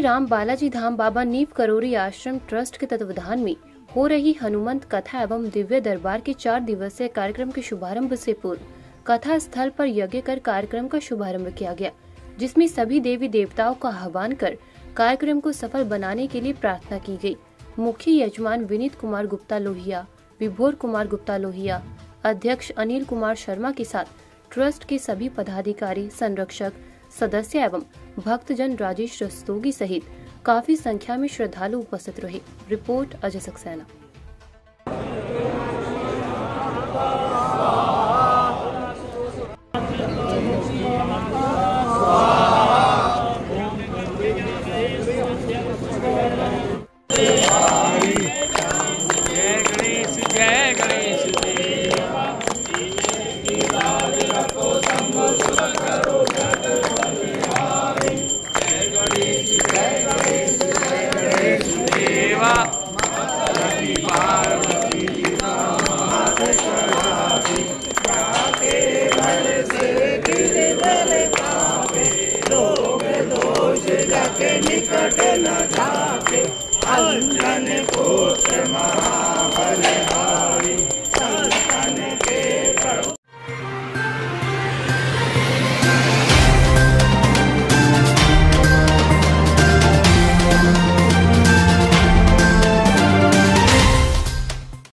राम बालाजी धाम बाबा नीव करोरी आश्रम ट्रस्ट के तत्वावधान में हो रही हनुमंत कथा एवं दिव्य दरबार के 4 दिवसीय कार्यक्रम के शुभारंभ से पूर्व कथा स्थल पर यज्ञ कर कार्यक्रम का शुभारंभ किया गया, जिसमें सभी देवी देवताओं का आह्वान कर कार्यक्रम को सफल बनाने के लिए प्रार्थना की गई। मुख्य यजमान विनीत कुमार गुप्ता लोहिया, विभोर कुमार गुप्ता लोहिया, अध्यक्ष अनिल कुमार शर्मा के साथ ट्रस्ट के सभी पदाधिकारी, संरक्षक, सदस्य एवं भक्तजन राजेश रस्तोगी सहित काफी संख्या में श्रद्धालु उपस्थित रहे। रिपोर्ट अजय सक्सेना। निकट न जाके अंजन पुत्र महाबल